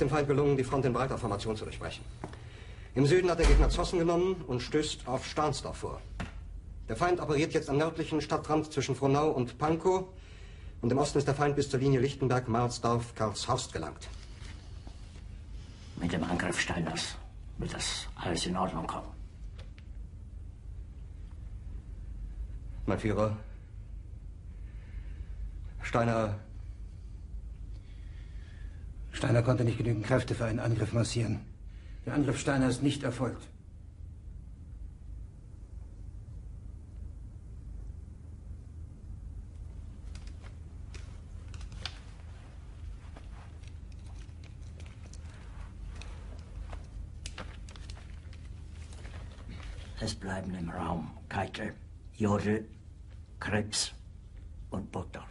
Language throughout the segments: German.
dem Feind gelungen, die Front in breiter Formation zu durchbrechen. Im Süden hat der Gegner Zossen genommen und stößt auf Stahnsdorf vor. Der Feind operiert jetzt am nördlichen Stadtrand zwischen Frohnau und Pankow. Und im Osten ist der Feind bis zur Linie Lichtenberg-Marsdorf-Karlshorst gelangt. Mit dem Angriff Steiners wird das alles in Ordnung kommen. Mein Führer, Steiner konnte nicht genügend Kräfte für einen Angriff massieren. Der Angriff Steiner ist nicht erfolgt. Es bleiben im Raum Keitel, Jodl, Krebs und Burgdorf.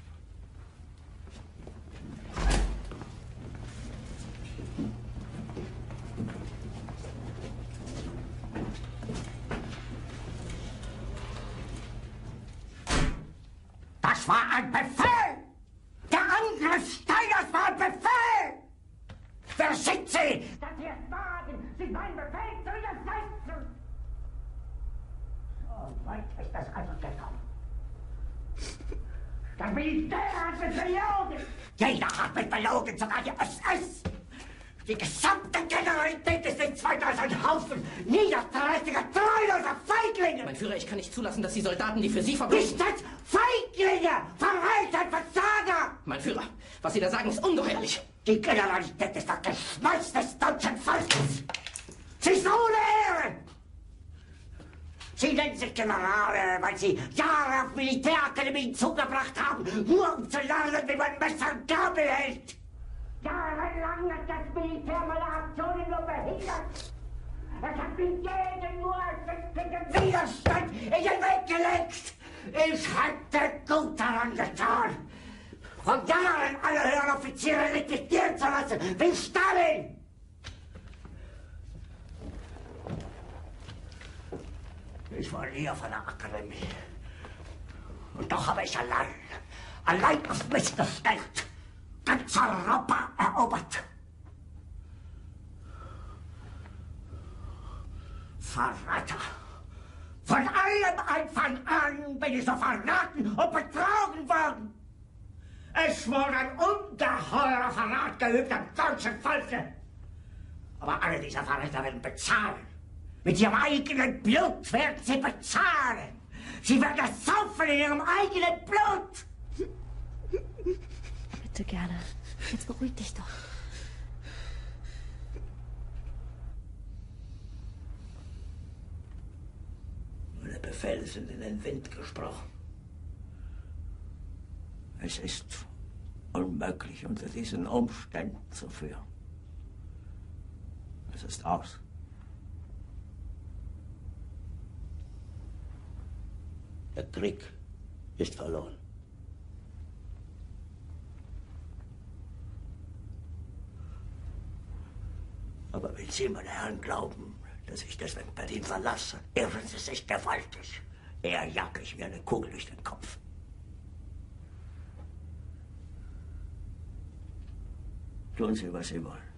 Das war ein Befehl! Der Angriff Steiners war ein Befehl! Wer schickt Sie? Dass Sie es wagen, sich meinen Befehl zu widersetzen! So weit ist das also gekommen. Das Militär hat mich belogen! Jeder hat mich belogen, sogar die SS! Die gesamte Generalität ist nichts weiter als ein Haufen niederträchtiger, treuloser Feiglinge! Mein Führer, ich kann nicht zulassen, dass die Soldaten, die für Sie verbringen... Nicht als Feiglinge! Verreiter, Versager! Mein Führer, was Sie da sagen, ist ungeheuerlich. Die Generalität ist das Geschmeiß des deutschen Volkes! Sie ist ohne Ehre! Sie nennen sich Generale, weil Sie Jahre auf Militärakademien zugebracht haben, nur um zu lernen, wie man Messer und Gabel hält! Jahrelang hat das Militär meine Aktionen nur behindert. Es hat mir jeden nur ersichtlichen Widerstand in den Weg gelegt. Ich hätte gut daran getan, von Jahren alle höheren Offiziere liquidieren zu lassen, wie Stalin. Ich war nie auf einer Akademie. Und doch habe ich allein auf mich gestellt, ganz Europa erobert. Verräter! Von allem Anfang an bin ich so verraten und betrogen worden. Es wurde ein ungeheurer Verrat geübt am deutschen Volke. Aber alle diese Verräter werden bezahlen. Mit ihrem eigenen Blut werden sie bezahlen. Sie werden es saufen in ihrem eigenen Blut. Bitte gerne. Jetzt beruhig dich doch. Meine Befehle sind in den Wind gesprochen. Es ist unmöglich, unter diesen Umständen zu führen. Es ist aus. Der Krieg ist verloren. Aber wenn Sie, meine Herren, glauben, dass ich deswegen Berlin verlasse, irren Sie sich gewaltig. Eher jage ich mir eine Kugel durch den Kopf. Tun Sie, was Sie wollen.